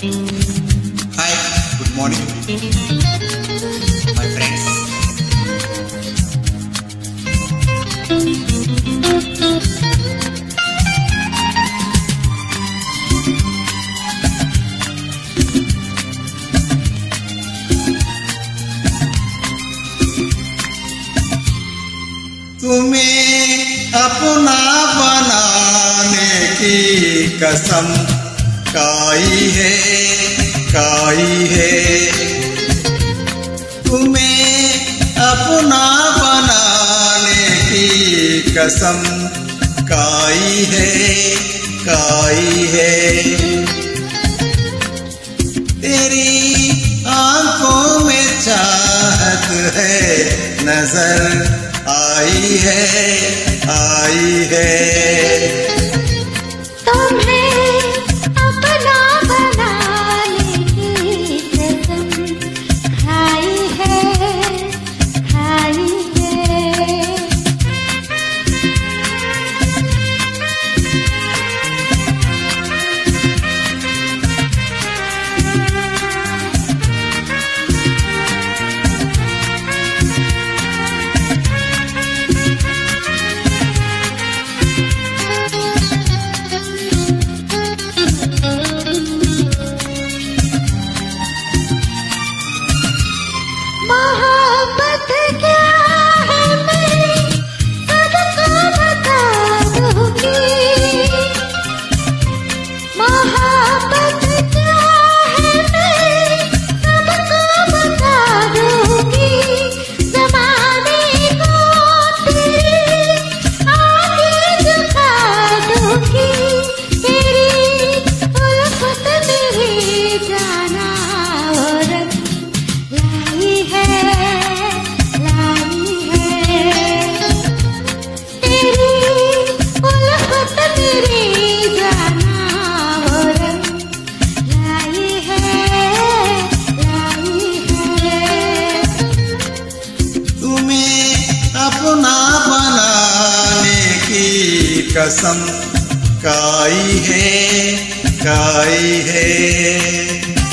Hi, good morning, my friends. तुम्हें अपना बनाने की कसम खाई है, खाई है। तुम्हें अपना बनाने की कसम खाई है, खाई है। तेरी आंखों में चाहत है, नजर आई है, आई है। तुम्हें अपना बनाने की कसम खाई है, खाई है। मोहब्बत क्या है मेरी सबको बता दूंगी। मोहब्बत क्या है मेरी सबको बता दूंगी। ज़माने को तेरी आगे झुका दूंगी। तेरी उल्फत मेरी जाना और लाई है, लाई है। तेरी उल्फत मेरी जाना और लाई है, लाई है। तुम्हें अपना बनाने की कसम खाई है, खाई है।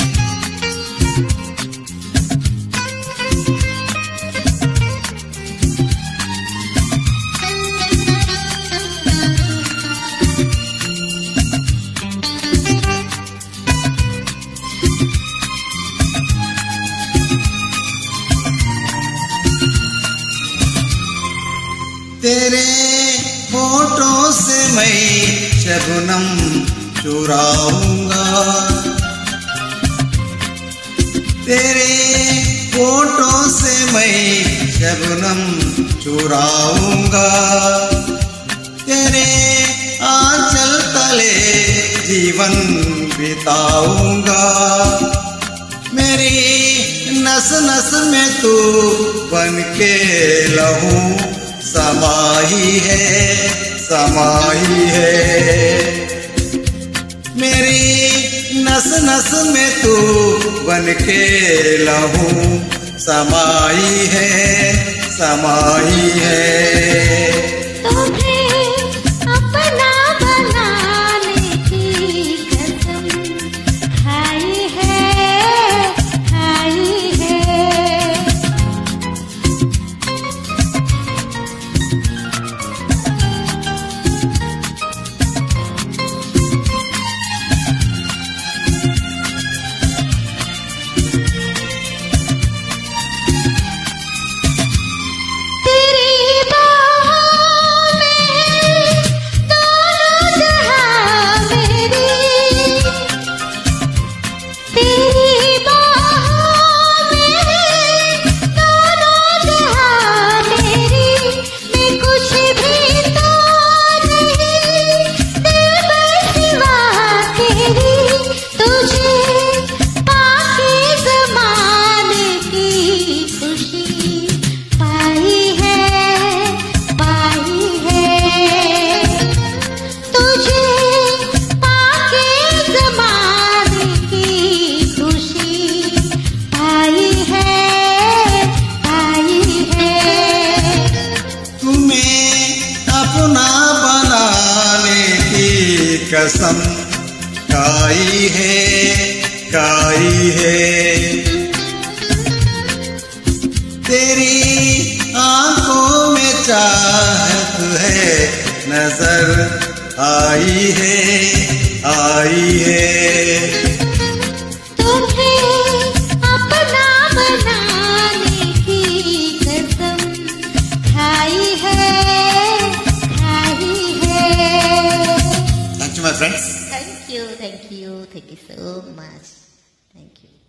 तेरे होठों से मैं शबनम चुराऊंगा। तेरे होठों से मैं शबनम चुराऊंगा। तेरे आंचल तले जीवन बिताऊंगा। मेरी नस नस में तू बन के लहू समाई है, समाई है। मेरी नस नस में तू बन के लहू समाई है, समाई है। तुम्हें अपना बनाने की कसम खाई है, खाई है। तेरी बाहों में दोनों जहां मेरी। तेरी बाहों में दोनों जहां मेरी। मैं कुछ भी तो नहीं तेरे सिवा तेरी। तुझे पाके ज़माने की खुशी पाई है, पाई है। तुझे पाके ज़माने की खुशी पाई है, पाई है। तुम्हें अपना बनाने की कसम खाई है, खाई है। तेरी आंखों में चाहत है, नजर आई है। तुम्हें अपना बनाने की कसम खाई है। Thank you, my friends. Thank you so much. Thank you.